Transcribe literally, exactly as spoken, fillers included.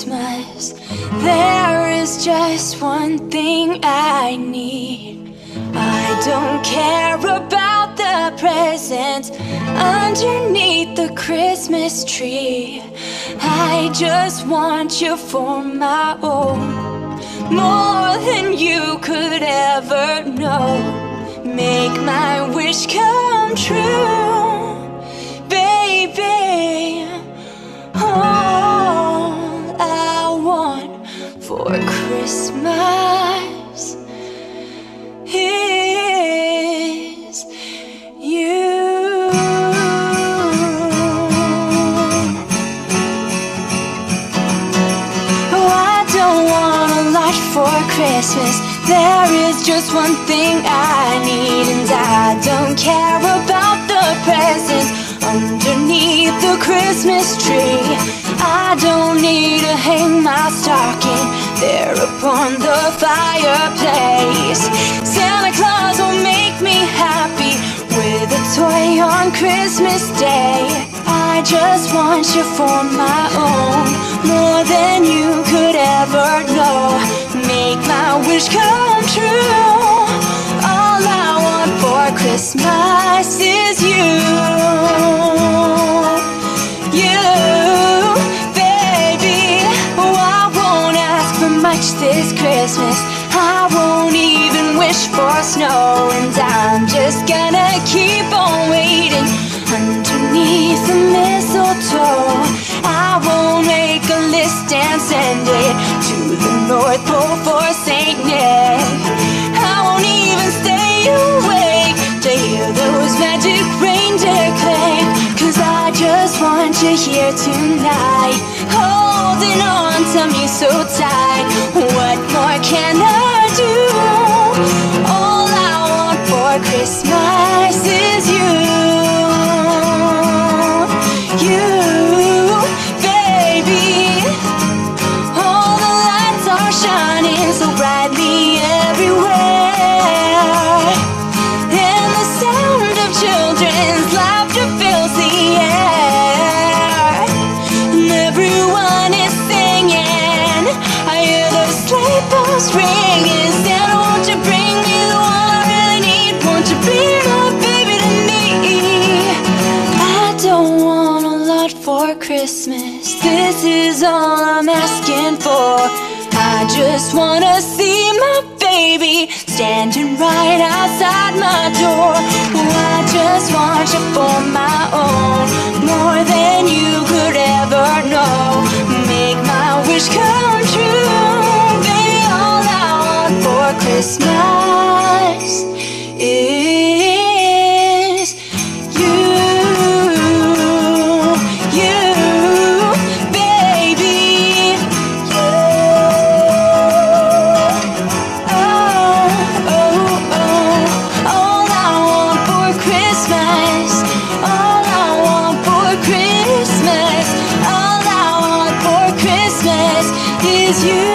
Christmas, there is just one thing I need. I don't care about the presents underneath the Christmas tree. I just want you for my own, more than you could ever know. Make my wish come true, baby. All I want for Christmas is you. Oh, I don't want a lot for Christmas. There is just one thing I need, and I don't care about the presents underneath the Christmas tree. I don't need to hang my stocking there upon the fireplace. Santa Claus will make me happy with a toy on Christmas Day. I just want you for my own, more than you could ever know. Make my wish come true. All I want for Christmas is you. You, baby. Oh, I won't ask for much this Christmas. I won't even wish for snow, and I'm just gonna keep on waiting underneath the mistletoe. I won't make a list and send it to the North Pole for Saint Nick. I won't even stay awake to hear those magic reindeer clang, 'cause I just want you here tonight, holding on to me so tight. What more can I do? All I want for Christmas is you. You, baby. All the lights are shining so brightly everywhere, and the sound of children's laughter fills the air, and everyone is singing. I hear the sleigh bells ringing. Santa, won't you bring me the one I really need? Won't you be my baby to me? I don't want a lot for Christmas. This is all I'm asking for. I just wanna see my baby standing right outside my door. Oh, I just want you for my own, more than you could ever know. Make my wish come true, baby. All I want for Christmas is you. You, baby. You. Oh, oh, oh. All I want for Christmas. All I want for Christmas. All I want for Christmas is you.